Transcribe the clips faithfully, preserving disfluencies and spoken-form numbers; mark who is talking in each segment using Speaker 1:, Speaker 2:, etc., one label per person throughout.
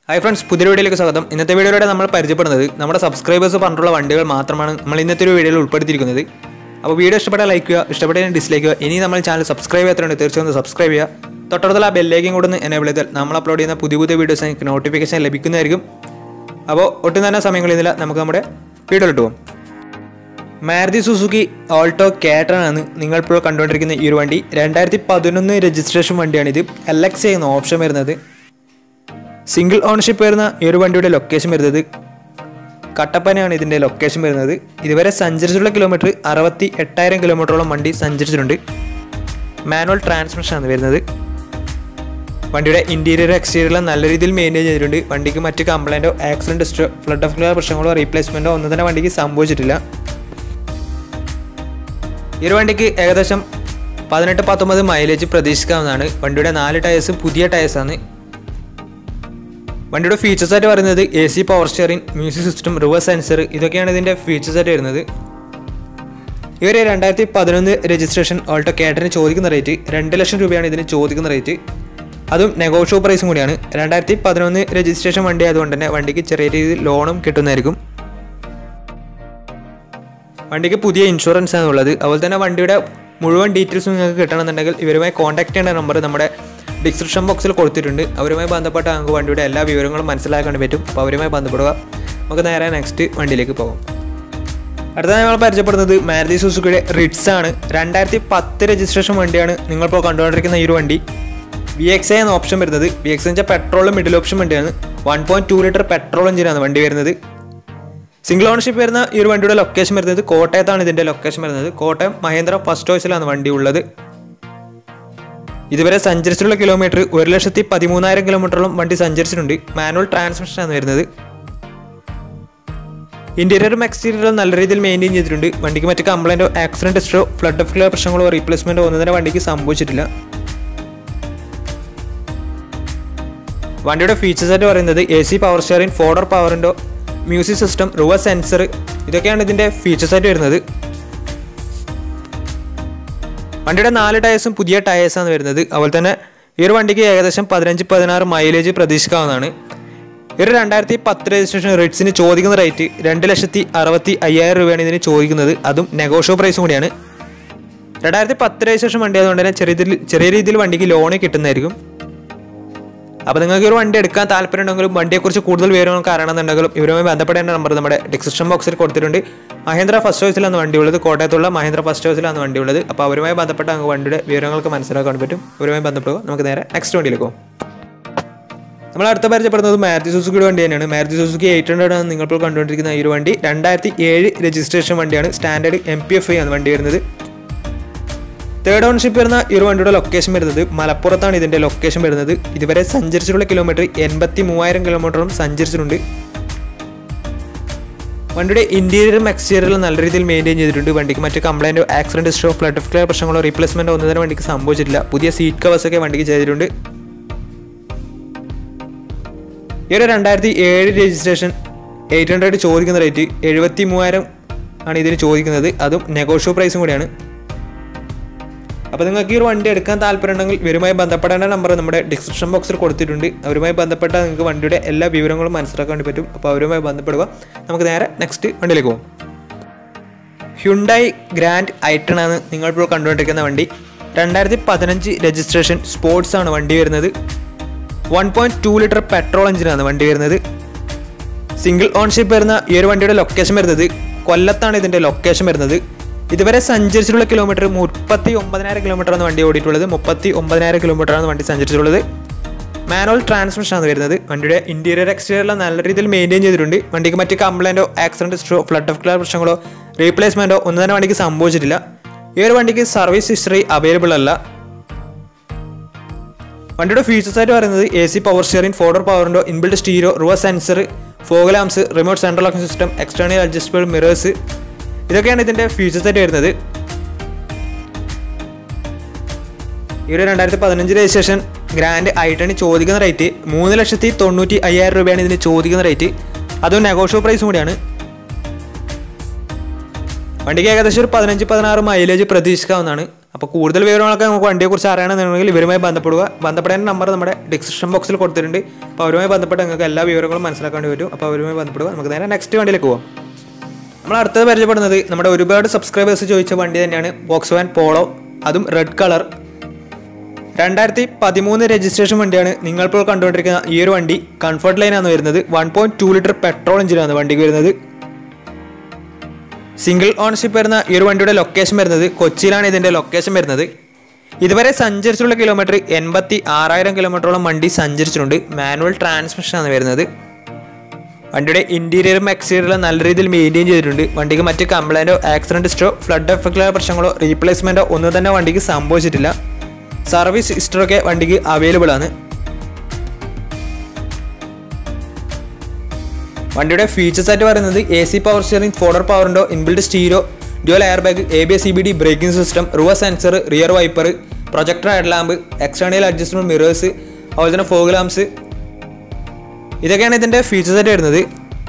Speaker 1: Hi friends, പുതിയ വീഡിയോയിലേക്ക് സ്വാഗതം. ഇന്നത്തെ വീഡിയോയിലൂടെ നമ്മൾ പരിചയപ്പെടുന്നത് നമ്മുടെ സബ്സ്ക്രൈബേഴ്സ് പറഞ്ഞിട്ടുള്ള വണ്ടികൾ മാത്രമാണ് നമ്മൾ ഇന്നത്തെ ഒരു വീഡിയോയിൽ ഉൾപ്പെടുത്തിയിരിക്കുന്നത്. അപ്പോൾ വീഡിയോ ഇഷ്ടപ്പെട്ടാൽ ലൈക്ക് ചെയ്യുക, ഇഷ്ടപ്പെട്ടാൽ ഡിസ്ലൈക്ക് ചെയ്യുക. ഇനി നമ്മൾ ചാനൽ സബ്സ്ക്രൈബ് ചെയ്യാത്തതുകൊണ്ട് തീർച്ചയായും സബ്സ്ക്രൈബ് ചെയ്യുക. തൊട്ടടുത്തുള്ള ആ ബെല്ലേക്കും കൂടെ ഒന്ന് എനേബിൾ ചെയ്താൽ നമ്മൾ അപ്ലോഡ് ചെയ്യുന്ന പുതിയ പുതിയ വീഡിയോസ് നിങ്ങൾക്ക് നോട്ടിഫിക്കേഷൻ ലഭിക്കുന്നതായിരിക്കും. അപ്പോൾ ഒട്ടും തന്നെ സമയം കളയുന്നില്ല, നമുക്ക് നമ്മുടെ വീഡിയോയിലോട്ട് പോകാം. മാരുതി സുസുക്കി ആൾട്ടോ കാറ്റൺ ആണ് നിങ്ങളിപ്പോൾ കണ്ടുകൊണ്ടിരിക്കുന്ന ഈ ഒരു വണ്ടി. രണ്ടായിരത്തി പതിനൊന്ന് രജിസ്ട്രേഷൻ വണ്ടിയാണിത്. എൽ എക്സ് എന്ന ഓപ്ഷൻ വരുന്നത്. സിംഗിൾ ഓണർഷിപ്പ് വരുന്ന ഈ ഒരു വണ്ടിയുടെ ലൊക്കേഷൻ വരുന്നത് കട്ടപ്പനയാണ്. ഇതിൻ്റെ ലൊക്കേഷൻ വരുന്നത്. ഇതുവരെ സഞ്ചരിച്ചിട്ടുള്ള കിലോമീറ്റർ അറുപത്തി എട്ടായിരം കിലോമീറ്ററോളം വണ്ടി സഞ്ചരിച്ചിട്ടുണ്ട്. മാനുവൽ ട്രാൻസ്മിഷനാണ് വരുന്നത്. വണ്ടിയുടെ ഇൻറ്റീരിയർ എക്സ്റ്റീരിയർ നല്ല രീതിയിൽ മെയിൻറ്റെയിൻ ചെയ്തിട്ടുണ്ട്. വണ്ടിക്ക് മറ്റ് കംപ്ലൈൻറ്റോ ആക്സിഡൻറ്റ് ഹിസ്റ്ററോ ഫ്ലഡ് ഓഫ് ക്ലിയർ പ്രശ്നങ്ങളോ റീപ്ലേസ്മെൻറ്റോ ഒന്നും തന്നെ വണ്ടിക്ക് സംഭവിച്ചിട്ടില്ല. ഈ ഒരു വണ്ടിക്ക് ഏകദേശം പതിനെട്ട് പത്തൊമ്പത് മൈലേജ് പ്രതീക്ഷിക്കാവുന്നതാണ്. വണ്ടിയുടെ നാല് ടയേഴ്സ് പുതിയ ടയേഴ്സാണ്. വണ്ടിയുടെ ഫീച്ചേഴ്സ് ആയിട്ട് പറയുന്നത് A C power steering, music system, reverse sensor, ഇതൊക്കെയാണ് ഇതിൻ്റെ ഫീച്ചേഴ്സ് ആയിട്ട് വരുന്നത്. ഇവർ രണ്ടായിരത്തി പതിനൊന്ന് രജിസ്ട്രേഷൻ ഓൾട്ടോ കാറ്ററിന് ചോദിക്കുന്ന റേറ്റ് രണ്ട് ലക്ഷം രൂപയാണ് ഇതിന് ചോദിക്കുന്ന റേറ്റ്. അതും നെഗോഷ്യബിൾ പ്രൈസും കൂടിയാണ്. രണ്ടായിരത്തി പതിനൊന്ന് രജിസ്ട്രേഷൻ വണ്ടി ആയതുകൊണ്ട് തന്നെ വണ്ടിക്ക് ചെറിയ രീതിയിൽ ലോണും കിട്ടുന്നതായിരിക്കും. വണ്ടിക്ക് പുതിയ ഇൻഷുറൻസ് ആണ് ഉള്ളത്. അതുപോലെ തന്നെ വണ്ടിയുടെ മുഴുവൻ ഡീറ്റെയിൽസ് നിങ്ങൾക്ക് കിട്ടണമെന്നുണ്ടെങ്കിൽ ഇവരുമായി കോൺടാക്ട് ചെയ്യേണ്ട നമ്പർ നമ്മുടെ ഡിസ്ക്രിപ്ഷൻ ബോക്സിൽ കൊടുത്തിട്ടുണ്ട്. അവരുമായി ബന്ധപ്പെട്ട നമുക്ക് വണ്ടിയുടെ എല്ലാ വിവരങ്ങളും മനസ്സിലാക്കാൻ പറ്റും. അപ്പോൾ അവരുമായി ബന്ധപ്പെടുക. നമുക്ക് നേരെ നെക്സ്റ്റ് വണ്ടിയിലേക്ക് പോകാം. അടുത്തതായി നമ്മൾ പരിചയപ്പെടുന്നത് മാരുതി സുസുക്കിയുടെ റിറ്റ്സ് ആണ്. രണ്ടായിരത്തി പത്ത് രജിസ്ട്രേഷൻ വണ്ടിയാണ് നിങ്ങളിപ്പോൾ കണ്ടുകൊണ്ടിരിക്കുന്ന ഈ ഒരു വണ്ടി. വി എക്സ് എ എന്ന ഓപ്ഷൻ വരുന്നത്. വി എക്സ് എന്ന പെട്രോളും മിഡിൽ ഓപ്ഷൻ വണ്ടിയാണ്. One point two litre petrol എഞ്ചിനാണ് വണ്ടി വരുന്നത്. സിംഗിൾ ഓണർഷിപ്പ് വരുന്ന ഈ ഒരു വണ്ടിയുടെ ലൊക്കേഷൻ വരുന്നത് കോട്ടയത്താണ്. ഇതിൻ്റെ ലൊക്കേഷൻ വരുന്നത് കോട്ടയം മഹേന്ദ്ര ഫസ്റ്റ് ചോയ്സിലാണ് വണ്ടി ഉള്ളത്. ഇതുവരെ സഞ്ചരിച്ചിട്ടുള്ള കിലോമീറ്റർ ഒരു ലക്ഷത്തി പതിമൂന്നായിരം കിലോമീറ്ററോളം വണ്ടി സഞ്ചരിച്ചിട്ടുണ്ട്. മാനുവൽ ട്രാൻസ്മിഷനാണ് വരുന്നത്. ഇന്റീരിയറും എക്സ്റ്റീരിയറും നല്ല രീതിയിൽ മെയിൻറ്റെയിൻ ചെയ്തിട്ടുണ്ട്. വണ്ടിക്ക് മറ്റ് കംപ്ലൈൻറ്റോ ആക്സിഡൻറ്റ് ഹിസ്റ്ററോ ഫ്ലഡ് ഓഫ് ക്ലിയർ പ്രശ്നങ്ങളോ റീപ്ലേസ്മെൻറ്റോ ഒന്നും തന്നെ വണ്ടിക്ക് സംഭവിച്ചിട്ടില്ല. വണ്ടിയുടെ ഫീച്ചേഴ്സ് ആയിട്ട് പറയുന്നത് A C power steering, four door power window, music system, reverse sensor, ഇതൊക്കെയാണ് ഇതിൻ്റെ ഫീച്ചേഴ്സ് ആയിട്ട് വരുന്നത്. വണ്ടിയുടെ നാല് ടയേഴ്സും പുതിയ ടയേഴ്സാണ് വരുന്നത്. അതുപോലെ തന്നെ ഈ ഒരു വണ്ടിക്ക് ഏകദേശം പതിനഞ്ച് പതിനാറ് മൈലേജ് പ്രതീക്ഷിക്കാവുന്നതാണ്. ഈ ഒരു രണ്ടായിരത്തി പത്ത് രജിസ്ട്രേഷൻ റിറ്റ്സിന് ചോദിക്കുന്ന റേറ്റ് രണ്ട് ലക്ഷത്തി അറുപത്തി അയ്യായിരം രൂപയാണ് ഇതിന് ചോദിക്കുന്നത്. അതും നെഗോഷ്യബിൾ പ്രൈസും കൂടിയാണ്. രണ്ടായിരത്തി പത്ത് രജിസ്ട്രേഷൻ വണ്ടി ആയതുകൊണ്ട് തന്നെ ചെറിയ ചെറിയ രീതിയിൽ വണ്ടിക്ക് ലോണ് കിട്ടുന്നതായിരിക്കും. അപ്പോൾ നിങ്ങൾക്ക് ഒരു വണ്ടി എടുക്കാൻ താല്പര്യം ഉണ്ടെങ്കിലും വണ്ടിയെക്കുറിച്ച് കൂടുതൽ വിവരങ്ങൾക്ക് അറിയണമെന്നുണ്ടെങ്കിലും ഇവരുമായി ബന്ധപ്പെടേണ്ട നമ്പർ നമ്മുടെ ഡിസ്ക്രിപ്ഷൻ ബോക്സിൽ കൊടുത്തിട്ടുണ്ട്. മഹേന്ദ്ര ഫസ്റ്റ് ചോയ്സിലാണ് വണ്ടി ഉള്ളത്. കോട്ടയത്തുള്ള മഹേന്ദ്ര ഫസ്റ്റ് ചോയ്സിലാണ് വണ്ടി ഉള്ളത്. അപ്പോൾ അവരുമായി ബന്ധപ്പെട്ട നമുക്ക് വണ്ടിയുടെ വിവരങ്ങൾക്ക് മനസ്സിലാക്കാൻ പറ്റും. അവരുമായി ബന്ധപ്പെടുക. നമുക്ക് നേരെ നെക്സ്റ്റ് വണ്ടിയിലേക്ക് പോകും. നമ്മൾ അടുത്ത പരിചയപ്പെടുന്നത് മാരുതി സുസുക്കിയുടെ വണ്ടി തന്നെയാണ്. മാരുതി സുസുക്കി എയ്റ്റ് ഹൺഡ്രഡ് ആണ് നിങ്ങളിപ്പോൾ കണ്ടുകൊണ്ടിരിക്കുന്ന ഈ ഒരു വണ്ടി. രണ്ടായിരത്തി ഏഴ് രജിസ്ട്രേഷൻ വണ്ടിയാണ്. Standard M P F I ആണ് വണ്ടി വരുന്നത്. തേർഡ് ഓണർഷിപ്പ് വരുന്ന ഈ ഒരു വണ്ടിയുടെ ലൊക്കേഷൻ വരുന്നത് മലപ്പുറത്താണ്. ഇതിൻ്റെ ലൊക്കേഷൻ വരുന്നത്. ഇതുവരെ സഞ്ചരിച്ചിട്ടുള്ള കിലോമീറ്റർ എൺപത്തി മൂവായിരം കിലോമീറ്ററും സഞ്ചരിച്ചിട്ടുണ്ട്. വണ്ടിയുടെ ഇൻറ്റീരിയറും എക്സ്റ്റീരിയറും നല്ല രീതിയിൽ മെയിൻറ്റെയിൻ ചെയ്തിട്ടുണ്ട്. വണ്ടിക്ക് മറ്റ് കംപ്ലൈൻറ്റോ ആക്സിഡൻറ്റ് ഹിസ്റ്ററോ ഫ്ലഡ് ഓഫ് ക്ലിയർ പ്രശ്നങ്ങളോ റീപ്ലേസ്മെൻറ്റോ ഒന്നും തന്നെ വണ്ടിക്ക് സംഭവിച്ചിട്ടില്ല. പുതിയ സീറ്റ് കവേഴ്സൊക്കെ വണ്ടിക്ക് ചെയ്തിട്ടുണ്ട്. ഈ ഒരു രണ്ടായിരത്തി ഏഴ് രജിസ്ട്രേഷൻ എയ്റ്റ് ഹൺഡ്രഡ് ചോദിക്കുന്ന റേറ്റ് എഴുപത്തി മൂവായിരം ആണ് ഇതിന് ചോദിക്കുന്നത്. അതും നെഗോഷ്യബിൾ പ്രൈസും കൂടിയാണ്. അപ്പോൾ നിങ്ങൾക്ക് ഈ ഒരു വണ്ടി എടുക്കാൻ താല്പര്യം ഉണ്ടെങ്കിൽ ഇവരുമായി ബന്ധപ്പെടേണ്ട നമ്പർ നമ്മുടെ ഡിസ്ക്രിപ്ഷൻ ബോക്സിൽ കൊടുത്തിട്ടുണ്ട്. അവരുമായി ബന്ധപ്പെട്ടാൽ നിങ്ങൾക്ക് വണ്ടിയുടെ എല്ലാ വിവരങ്ങളും മനസ്സിലാക്കാൻ വേണ്ടി പറ്റും. അപ്പോൾ അവരുമായി ബന്ധപ്പെടുക. നമുക്ക് നേരെ നെക്സ്റ്റ് വണ്ടിയിലേക്ക് പോകും. ഹ്യുണ്ടായി ഗ്രാൻഡ് ഐട്ടൺ ആണ് നിങ്ങളിപ്പോൾ കണ്ടുകൊണ്ടിരിക്കുന്ന വണ്ടി. രണ്ടായിരത്തി പതിനഞ്ച് രജിസ്ട്രേഷൻ സ്പോർട്സ് ആണ് വണ്ടി വരുന്നത്. One point two litre petrol എഞ്ചിനാണ് വണ്ടി വരുന്നത്. സിംഗിൾ ഓൺഷിപ്പ് വരുന്ന ഈ ഒരു വണ്ടിയുടെ ലൊക്കേഷൻ വരുന്നത് കൊല്ലത്താണ്. ഇതിൻ്റെ ലൊക്കേഷൻ വരുന്നത്. ഇതുവരെ സഞ്ചരിച്ചിട്ടുള്ള കിലോമീറ്റർ മുപ്പത്തി ഒമ്പതിനായിരം കിലോമീറ്ററാണ് വണ്ടി ഓടിയിട്ടുള്ളത്. മുപ്പത്തി ഒമ്പതിനായിരം കിലോമീറ്ററാണ് വണ്ടി സഞ്ചരിച്ചിട്ടുള്ളത്. മാനുവൽ ട്രാൻസ്മിഷനാണ് വരുന്നത്. വണ്ടിയുടെ ഇൻറ്റീരിയർ എക്സ്റ്റീരിയർ നല്ല രീതിയിൽ മെയിൻറ്റെയിൻ ചെയ്തിട്ടുണ്ട്. വണ്ടിക്ക് മറ്റ് കംപ്ലൈൻറ്റോ ആക്സിഡൻറ്റ് ഹിസ്റ്ററോ ഫ്ലഡ് ഓഫ് ക്ലിയർ പ്രശ്നങ്ങളോ റീപ്ലേസ്മെൻറ്റോ ഒന്നും തന്നെ വണ്ടിക്ക് സംഭവിച്ചിട്ടില്ല. ഈ ഒരു വണ്ടിക്ക് സർവീസ് ഹിസ്റ്ററി അവൈലബിൾ അല്ല. വണ്ടിയുടെ ഫീച്ചേഴ്സ് ആയിട്ട് പറയുന്നത് A C power steering, four door power window, inbuilt stereo, reverse sensor, fog lamps, remote central locking system, external adjustable mirrors, ഇതൊക്കെയാണ് ഇതിൻ്റെ ഫീച്ചേഴ്സ് ആയിട്ട് വരുന്നത്. ഈ ഒരു രണ്ടായിരത്തി പതിനഞ്ച് രജിസ്ട്രേഷൻ ഗ്രാൻഡ് ഐട്ടണ് ചോദിക്കുന്ന റേറ്റ് മൂന്ന് ലക്ഷത്തി തൊണ്ണൂറ്റി അയ്യായിരം രൂപയാണ് ഇതിന് ചോദിക്കുന്ന റേറ്റ്. അതും നെഗോഷ്യബിൾ പ്രൈസും കൂടിയാണ്. വണ്ടിക്ക് ഏകദേശം ഒരു പതിനഞ്ച് പതിനാറ് മൈലേജ് പ്രതീക്ഷിക്കാവുന്നതാണ്. അപ്പോൾ കൂടുതൽ വിവരങ്ങളൊക്കെ നമുക്ക് വണ്ടിയെക്കുറിച്ച് അറിയണമെന്നുണ്ടെങ്കിൽ ഇവരുമായി ബന്ധപ്പെടുക. ബന്ധപ്പെടേണ്ട നമ്പർ നമ്മുടെ ഡിസ്ക്രിപ്ഷൻ ബോക്സിൽ കൊടുത്തിട്ടുണ്ട്. അപ്പോൾ അവരുമായി ബന്ധപ്പെട്ട് നിങ്ങൾക്ക് എല്ലാ വിവരങ്ങളും മനസ്സിലാക്കാൻ പറ്റും. അപ്പോൾ അവരുമായി ബന്ധപ്പെടുക. നമുക്ക് നേരെ നെക്സ്റ്റ് വണ്ടിയിലേക്ക് പോകാം. നമ്മൾ അടുത്തത് പരിചയപ്പെടുന്നത് നമ്മുടെ ഒരുപാട് സബ്സ്ക്രൈബേഴ്സ് ചോദിച്ച വണ്ടി തന്നെയാണ്, Volkswagen പോളോ, അതും റെഡ് കളർ. രണ്ടായിരത്തി പതിമൂന്ന് രജിസ്ട്രേഷൻ വണ്ടിയാണ് നിങ്ങളിപ്പോൾ കണ്ടുകൊണ്ടിരിക്കുന്ന ഈ ഒരു വണ്ടി. കംഫർട്ട് ലൈനാണ് വരുന്നത്. One point two litre petrol എഞ്ചിനാണ് വണ്ടിക്ക് വരുന്നത്. സിംഗിൾ ഓണർഷിപ്പ് വരുന്ന ഈ ഒരു വണ്ടിയുടെ ലൊക്കേഷൻ വരുന്നത് കൊച്ചിയിലാണ് ഇതിൻ്റെ ലൊക്കേഷൻ വരുന്നത്. ഇതുവരെ സഞ്ചരിച്ചുള്ള കിലോമീറ്റർ എൺപത്തി ആറായിരം കിലോമീറ്ററോളം വണ്ടി സഞ്ചരിച്ചിട്ടുണ്ട്. മാനുവൽ ട്രാൻസ്മിഷനാണ് വരുന്നത്. വണ്ടിയുടെ ഇൻറ്റീരിയറും എക്സ്റ്റീരിയറും നല്ല രീതിയിൽ മെയിൻറ്റെയിൻ ചെയ്തിട്ടുണ്ട്. വണ്ടിക്ക് മറ്റ് കംപ്ലൈൻറ്റോ ആക്സിഡൻറ്റ് ഹിസ്റ്ററോ ഫ്ലഡ് എഫക്റ്റിലെ പ്രശ്നങ്ങളോ റീപ്ലേസ്മെൻറ്റോ ഒന്നും തന്നെ വണ്ടിക്ക് സംഭവിച്ചിട്ടില്ല. സർവീസ് ഹിസ്റ്ററൊക്കെ വണ്ടിക്ക് അവൈലബിൾ ആണ്. വണ്ടിയുടെ ഫീച്ചേഴ്സ് ആയിട്ട് പറയുന്നത് A C power steering, four door power window, inbuilt stereo, dual air bag, A B S C B D braking system, reverse sensor, rear wiper, projector head lamp, external adjustable mirrors, അതുപോലെ തന്നെ fog lamps, ഇതൊക്കെയാണ് ഇതിൻ്റെ features ആയിട്ട് വരുന്നത്.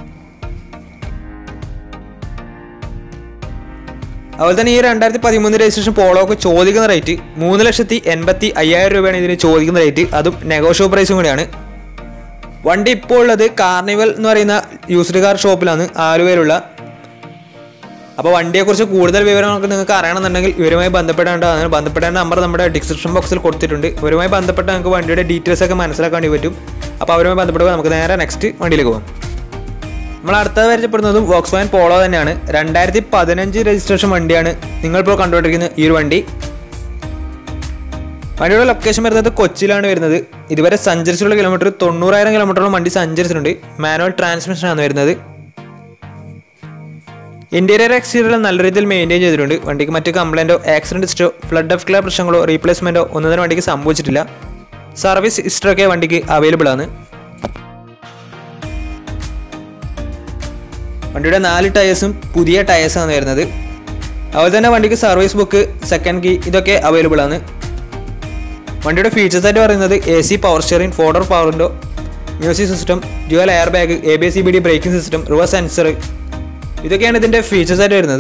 Speaker 1: അതുപോലെ തന്നെ ഈ രണ്ടായിരത്തി പതിമൂന്ന് രജിസ്ട്രേഷൻ പോളോക്ക് ചോദിക്കുന്ന റേറ്റ് മൂന്ന് ലക്ഷത്തി എൺപത്തി അയ്യായിരം രൂപയാണ് ഇതിന് ചോദിക്കുന്ന റേറ്റ്. അതും നെഗോഷ്യബിൾ പ്രൈസും കൂടിയാണ്. വണ്ടി ഇപ്പോൾ ഉള്ളത് കാർണിവൽ എന്ന് പറയുന്ന യൂസ്ഡ് കാർ ഷോപ്പിലാണ്, ആലുവയിലുള്ള. അപ്പോൾ വണ്ടിയെക്കുറിച്ച് കൂടുതൽ വിവരങ്ങളൊക്കെ നിങ്ങൾക്ക് അറിയണമെന്നുണ്ടെങ്കിൽ ഇവരുമായി ബന്ധപ്പെടേണ്ടതാണ്. ബന്ധപ്പെടേണ്ട നമ്പർ നമ്മുടെ ഡിസ്ക്രിപ്ഷൻ ബോക്സിൽ കൊടുത്തിട്ടുണ്ട്. ഇവരുമായി ബന്ധപ്പെട്ട് നമുക്ക് വണ്ടിയുടെ ഡീറ്റെയിൽസ് ഒക്കെ മനസ്സിലാക്കാൻ വേണ്ടി പറ്റും. അപ്പോൾ അവരുമായി ബന്ധപ്പെടുക. നമുക്ക് നേരെ നെക്സ്റ്റ് വണ്ടിയിലേക്ക് പോകാം. നമ്മൾ അടുത്തത് പരിചയപ്പെടുന്നതും Volkswagen പോളോ തന്നെയാണ്. രണ്ടായിരത്തി പതിനഞ്ച് രജിസ്ട്രേഷൻ വണ്ടിയാണ് നിങ്ങളിപ്പോൾ കണ്ടുകൊണ്ടിരിക്കുന്ന ഈ ഒരു വണ്ടി. വണ്ടിയുടെ ലൊക്കേഷൻ വരുന്നത് കൊച്ചിയിലാണ് വരുന്നത്. ഇതുവരെ സഞ്ചരിച്ചുള്ള കിലോമീറ്റർ തൊണ്ണൂറായിരം കിലോമീറ്ററോളം വണ്ടി സഞ്ചരിച്ചിട്ടുണ്ട്. മാനുവൽ ട്രാൻസ്മിഷനാണ് വരുന്നത്. ഇന്റീരിയർ എക്സ്റ്റീരിയർ നല്ല രീതിയിൽ മെയിൻറ്റെയിൻ ചെയ്തിട്ടുണ്ട്. വണ്ടിക്ക് മറ്റ് കംപ്ലൈൻറ്റോ ആക്സിഡൻറ്റ് ഹിസ്റ്ററോ ഫ്ലഡ് എഫക്റ്റിലെ പ്രശ്നങ്ങളോ റീപ്ലേസ്മെൻറ്റോ ഒന്നും തന്നെ വണ്ടിക്ക് സംഭവിച്ചിട്ടില്ല. സർവീസ് ഹിസ്റ്ററൊക്കെ വണ്ടിക്ക് അവൈലബിൾ ആണ്. വണ്ടിയുടെ നാല് ടയേഴ്സും പുതിയ ടയേഴ്സാണ് വരുന്നത്. അതുപോലെ തന്നെ വണ്ടിക്ക് സർവീസ് ബുക്ക്, സെക്കൻഡ് കീ ഇതൊക്കെ അവൈലബിൾ ആണ്. വണ്ടിയുടെ ഫീച്ചേഴ്സ് ആയിട്ട് പറയുന്നത് A C power steering, four door power window, music system, dual air bag, A B S C B D braking system, reverse sensor, ഇതൊക്കെയാണ് ഇതിൻ്റെ ഫീച്ചേഴ്സ് ആയിട്ട് വരുന്നത്.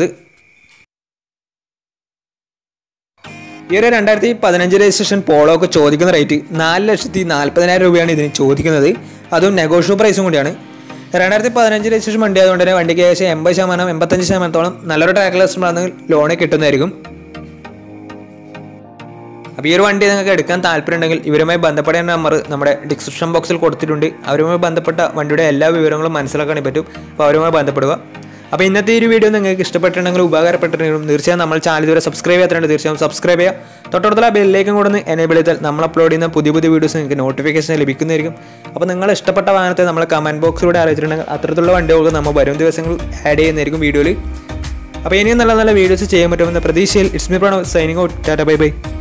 Speaker 1: ഈ ഒരു രണ്ടായിരത്തി പതിനഞ്ച് രജിസ്ട്രേഷൻ പോളോക്ക് ചോദിക്കുന്ന റേറ്റ് നാല് ലക്ഷത്തി നാൽപ്പതിനായിരം രൂപയാണ് ഇതിന് ചോദിക്കുന്നത്. അതും നെഗോഷ്യബിൾ പ്രൈസും കൂടിയാണ്. രണ്ടായിരത്തി പതിനഞ്ച് രജിസ്ട്രേഷൻ വണ്ടി ആയതുകൊണ്ട് തന്നെ വണ്ടിക്ക് ഏകദേശം എൺപത് ശതമാനം എൺപത്തഞ്ച് ശതമാനത്തോളം നല്ലൊരു ട്രാക്ക് ലിസ്റ്റിലാണെങ്കിൽ ലോണ് കിട്ടുന്നതായിരിക്കും. അപ്പോൾ ഈ ഒരു വണ്ടി നിങ്ങൾക്ക് എടുക്കാൻ താല്പര്യം ഉണ്ടെങ്കിൽ ഇവരുമായി ബന്ധപ്പെടേണ്ട നമ്പർ നമ്മുടെ ഡിസ്ക്രിപ്ഷൻ ബോക്സിൽ കൊടുത്തിട്ടുണ്ട്. അവരുമായി ബന്ധപ്പെട്ട വണ്ടിയുടെ എല്ലാ വിവരങ്ങളും മനസ്സിലാക്കാൻ പറ്റും. അപ്പോൾ അവരുമായി ബന്ധപ്പെടുക. അപ്പോൾ ഇന്നത്തെ ഈ ഒരു വീഡിയോ നിങ്ങൾക്ക് ഇഷ്ടപ്പെട്ടിട്ടുണ്ടെങ്കിൽ ഉപകാരപ്പെട്ടിട്ടുണ്ടെങ്കിലും തീർച്ചയായും നമ്മൾ ചാനൽ ഇതുവരെ സബ്സ്ക്രൈബ് ചെയ്യാത്തതുകൊണ്ട് തീർച്ചയായും സബ്സ്ക്രൈബ് ചെയ്യുക. തൊട്ടടുത്തുള്ള ബെല്ലിലേക്കും കൂടെ ഒന്ന് എനേബിൾ ചെയ്താൽ നമ്മൾ അപ്ലോഡ് ചെയ്യുന്ന പുതിയ പുതിയ വീഡിയോസ് നിങ്ങൾക്ക് നോട്ടിഫിക്കേഷൻ ലഭിക്കുന്നതായിരിക്കും. അപ്പോൾ നിങ്ങൾ ഇഷ്ടപ്പെട്ട വാഹനത്തെ നമ്മൾ കമൻറ്റ് ബോക്സിലൂടെ അറിയിച്ചിട്ടുണ്ടെങ്കിൽ അത്തരത്തിലുള്ള വണ്ടികൾക്ക് നമ്മൾ വരും ദിവസങ്ങളിൽ ആഡ് ചെയ്യുന്നതായിരിക്കും വീഡിയോയിൽ. അപ്പോൾ ഇനിയും നല്ല നല്ല വീഡിയോസ് ചെയ്യാൻ പറ്റുമെന്ന പ്രതീക്ഷയിൽ it's me Pranav signing out. ടാറ്റ ബൈ ബൈ.